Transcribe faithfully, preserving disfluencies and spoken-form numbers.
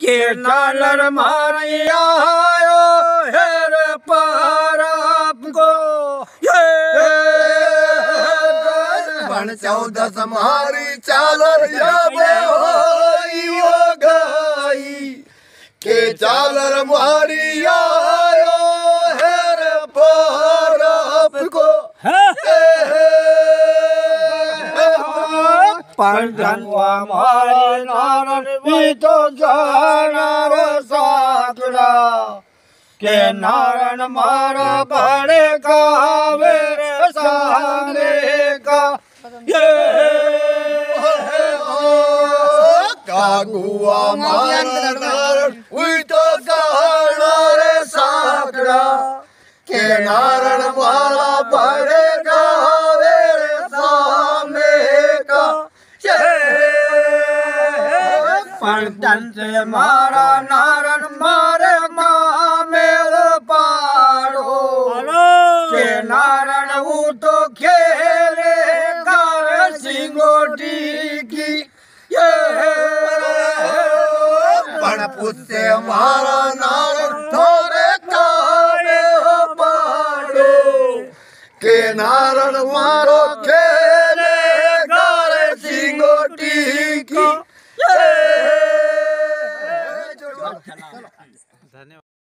के नालर मारिया हेर परब को पण चौदस मारी चालर याबे होई गई के चालर मारी आयो हेर परब को पर जनवा मारे नारन भी तो जानार साकड़ा के नारायण मारा बड़े कावे सामने का ये कागुआ मारा नारायण हुई तो जानार साकड़ा के नारायण मारा बड़े कावे सामने का पंचन से मारा नारायण मारे मेल पारो के नारायण वो तो खेले कर सिंगोटी की ये पण पुसे मारा नारायण थोड़े कामे पारो के नारायण मारो